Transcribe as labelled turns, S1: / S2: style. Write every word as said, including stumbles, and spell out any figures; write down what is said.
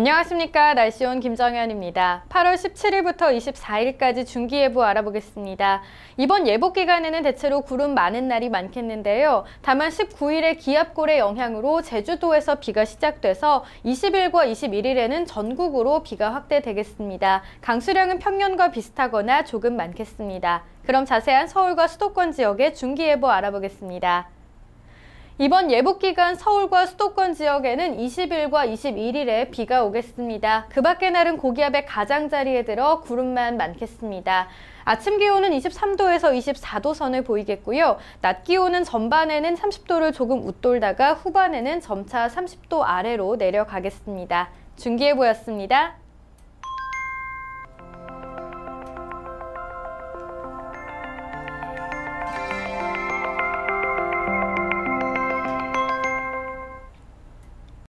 S1: 안녕하십니까. 날씨온 김정현입니다. 팔월 십칠일부터 이십사일까지 중기예보 알아보겠습니다. 이번 예보 기간에는 대체로 구름 많은 날이 많겠는데요. 다만 십구일에 기압골의 영향으로 제주도에서 비가 시작돼서 이십일과 이십일일에는 전국으로 비가 확대되겠습니다. 강수량은 평년과 비슷하거나 조금 많겠습니다. 그럼 자세한 서울과 수도권 지역의 중기예보 알아보겠습니다. 이번 예보 기간 서울과 수도권 지역에는 이십일과 이십일일에 비가 오겠습니다. 그 밖의 날은 고기압의 가장자리에 들어 구름만 많겠습니다. 아침 기온은 이십삼도에서 이십사도 선을 보이겠고요. 낮 기온은 전반에는 삼십도를 조금 웃돌다가 후반에는 점차 삼십도 아래로 내려가겠습니다. 중기예보였습니다.